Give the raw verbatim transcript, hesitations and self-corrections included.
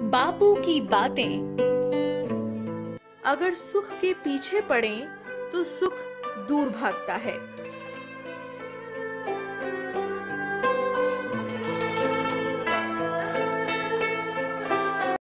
बापू की बातें। अगर सुख के पीछे पड़े तो सुख दूर भागता है।